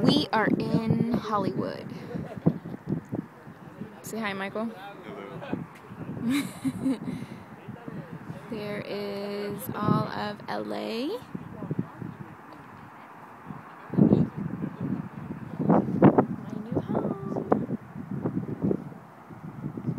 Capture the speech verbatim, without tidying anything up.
We are in Hollywood. Say hi, Michael. Hello. There is all of L A.